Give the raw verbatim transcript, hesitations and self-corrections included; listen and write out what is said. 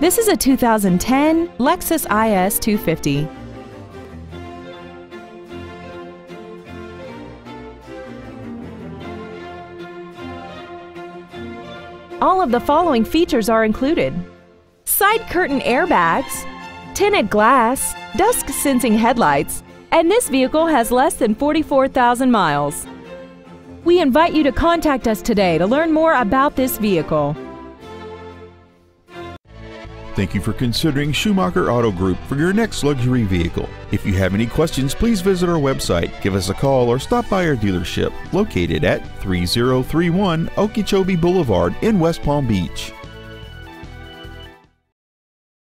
This is a two thousand ten Lexus I S two fifty. All of the following features are included: side curtain airbags, tinted glass, dusk sensing headlights, and this vehicle has less than forty-four thousand miles. We invite you to contact us today to learn more about this vehicle. Thank you for considering Schumacher Auto Group for your next luxury vehicle. If you have any questions, please visit our website, give us a call, or stop by our dealership located at three oh three one Okeechobee Boulevard in West Palm Beach.